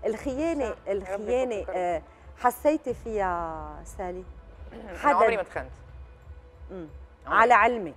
الخيانه صح. يا رب يكون الخيانه فكرك. حسيتي فيها سالي؟ انا حدا عمري ما اتخنت. مم. عمري. على علمك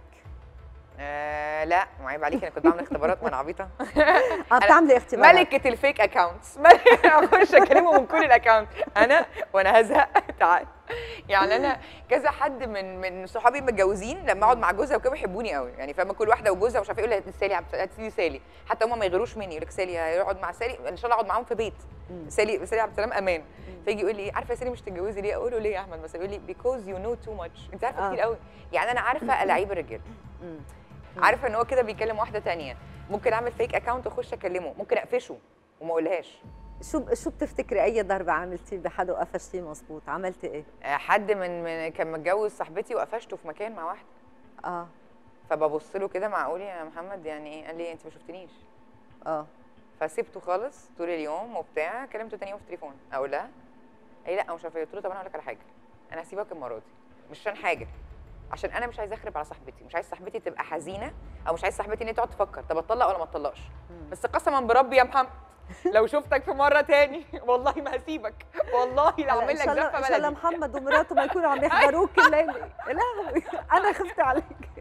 لا وعيب عليك، انا كنت بعمل اختبارات، ما انا عبيطه. انا بتعملي اختبارات ملكه الفيك اكونتس. اخش اكلمه من كل الاكونت انا وانا هزهق. تعال. يعني انا كذا حد من صحابي متجوزين لما اقعد مع جوزها وكده بيحبوني قوي، يعني فاهمه، كل واحده وجوزها مش عارفه يقول لها سالي هات لي سالي، حتى هم ما يغيروش مني، يقول لك سالي هيقعد مع سالي ان شاء الله اقعد معاهم في بيت. سالي عبد السلام امان. فيجي يقول لي عارفه يا سالي مش تتجوزي ليه؟ اقول له ليه يا احمد؟ مثلا يقول لي بيكوز يو نو تو ماتش، انت عارفه كتير قوي. يعني انا عارفه الاعيب الرجاله، عارفه ان هو كده بيكلم واحده تانية، ممكن اعمل فيك اكونت واخش اكلمه، ممكن اقفشه وما اقولهاش. شو بتفتكري اي ضربه عملتي بحدا وقفشتيه مظبوط؟ عملتي ايه؟ حد من كان متجوز صاحبتي وقفشته في مكان مع واحده. اه فببص له كده معقول يا محمد يعني ايه؟ قال لي انت ما شفتنيش. اه فسبته خالص طول اليوم وبتاع، كلمته تاني يوم في التليفون اقول لها، قال لي لا مش عارفه. قلت له طب انا هقول لك على حاجه، انا هسيبك المره دي مش عشان حاجه، عشان انا مش عايزه اخرب على صاحبتي، مش عايز صاحبتي تبقى حزينه، او مش عايز صاحبتي ان هي تقعد تفكر طب اتطلق ولا ما اتطلقش. بس قسما بربي يا محمد لو شفتك في مره تاني والله ما هسيبك، والله لو اعمل لك زفه بلدي. ان شاء الله محمد ومراته ما يكونوا عم يحضروك الليله. لهوي انا خفت عليك.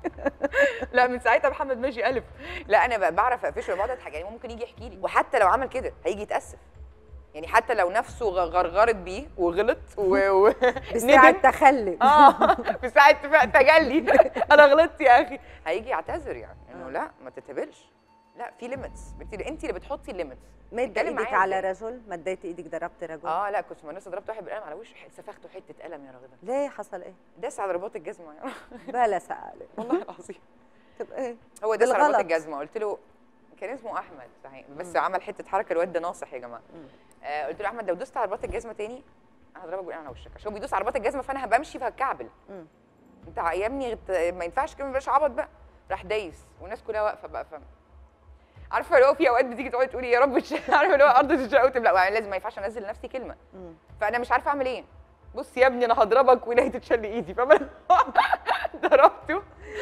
لا من ساعتها محمد ماشي قلب. لا انا بعرف اقفشه وبقعد اضحك، يعني ممكن يجي يحكي لي، وحتى لو عمل كده هيجي يتاسف، يعني حتى لو نفسه غرغرت بيه وغلط بساعة تخلي في ساعة تجلي انا غلطت يا اخي، هيجي يعتذر يعني انه لا ما تتهبلش، لا في ليميتس، انت اللي بتحطي الليميتس. مد ايدك على رجل؟ مديتي ايدك ضربتي رجل؟ لا كنت لسه ضربت واحد بالقلم على وشه، سفخته حته قلم يا راغده. ليه حصل ايه؟ داس على رباط الجزمه يا بلا سألة والله العظيم. طب ايه؟ هو داس على رباط الجزمه، قلت له كان اسمه احمد صحيح بس عمل حته حركه، الواد ده ناصح يا جماعه. قلت له احمد لو دوست على رباط الجزمه تاني انا هضربك بالقلم على وشك، عشان هو بيدوس على رباط الجزمه فانا هبقى امشي فهتكعبل. انت يا ابني ما ينفعش كده، ما يبقاش عبط بقى. راح دايس والناس كلها واقفه بقى، فاهم؟ عارفه لو في اوقات بتيجي تقعدي تقولي يا رب عارفه لو ارض تشق وتبلع، يعني لازم ما ينفعش انزل نفسي كلمه. فانا مش عارفه اعمل ايه. بص يا ابني انا هضربك ونهي تتشل ايدي، فاهمه؟ ضربته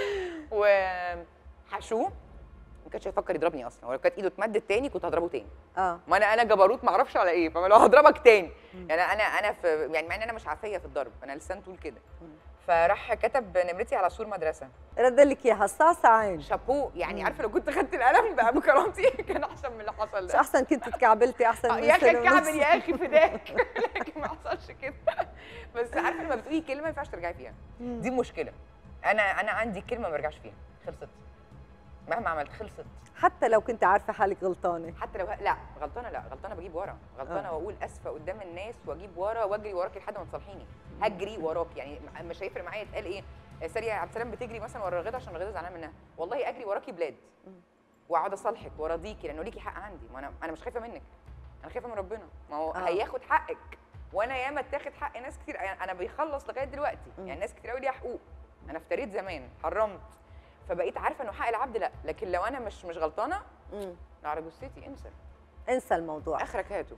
وحشوه، ما كانش هيفكر يضربني اصلا، ولو كانت ايده اتمدت تاني كنت هضربه تاني. ما انا جبروت ما اعرفش على ايه، فاهمه؟ لو هضربك تاني يعني انا في يعني مع ان انا مش عافيه في الضرب، انا لسان طول كده. فراح كتب نمرتي على سور مدرسه، رد لك اياها صاصه عين شابوه يعني. عارفه لو كنت خدت القلم بقى بكرامتي كان احسن من اللي حصل ده. مش احسن كنت اتكعبلتي احسن من يا اخي اتكعبل يا اخي فداك. لكن ما حصلش كده. بس عارفه لما بتقولي كلمه ما ينفعش ترجعي فيها، دي مشكله. انا عندي كلمه ما برجعش فيها، خلصت مهما عملت خلصت. حتى لو كنت عارفه حالك غلطانه؟ حتى لو لا غلطانه، لا غلطانه بجيب ورا، غلطانه واقول اسفه قدام الناس واجيب ورا واجري وراكي لحد ما تصالحيني، هجري وراكي يعني مش هيفرق معايا يتقال ايه ساري يا عبد السلام بتجري مثلا ورا رغده عشان رغده زعلانه منها، والله اجري وراكي بلاد واقعد اصالحك وارضيكي لانه ليكي حق عندي، ما انا مش خايفه منك، انا خايفه من ربنا، ما هو هياخد حقك وانا ياما اتاخد حق ناس كتير، انا بيخلص لغايه دلوقتي يعني ناس كتير قوي ليها حقوق، انا افتريت زمان حرمت، فبقيت عارفه انه حق العبد لا، لكن لو انا مش غلطانه على جثتي انسى الموضوع، اخرك هاته.